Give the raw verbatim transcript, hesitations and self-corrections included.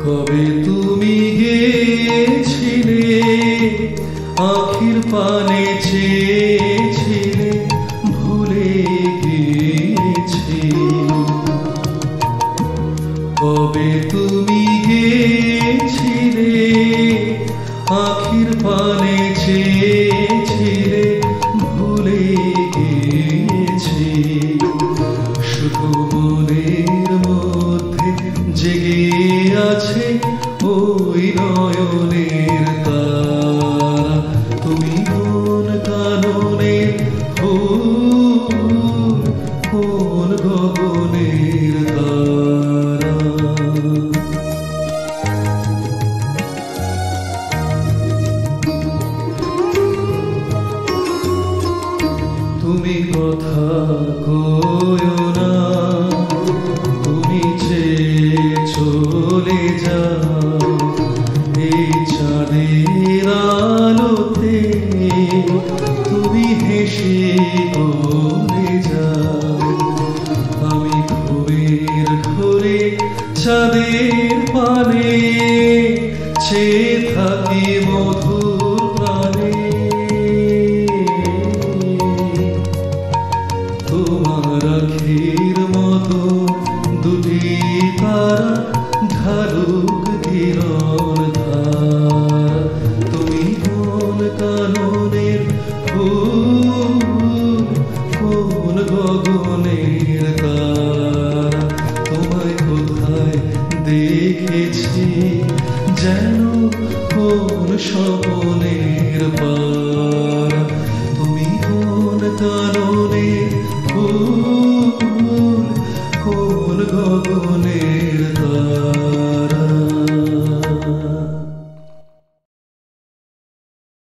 কবে তুমি গেছিলে আখির পানে চেয়েছিলে ভুলে গিয়েছি। কবে তুমি গেছিলে আখির পানে চেয়েছিলে ভুলে গিয়েছি। শুধু মনের মধ্যে জেগে আছে ওই নয়নের তারা, তুমি কোন কাননের ফুল, কোন গগনের তারা। তুমি কথা কয়ো না, তুমি যে চলে যাও এই চাঁদের আলোতে, তুমি হেসে বলে যাও। আমি ঘুমের ঘরে চাঁদের পানে চেয়ে থাকি মধুর প্রাণে। তোমার আখির মতো দুটি তারা ঢালুক কিরণ ধারা, তুমি কোন কাননের ফুল, কোন গগনের তারা। তোমায় কোথায় দেখেছি যেন কোন স্বপ্নের পারা, তুমি কোন কাননের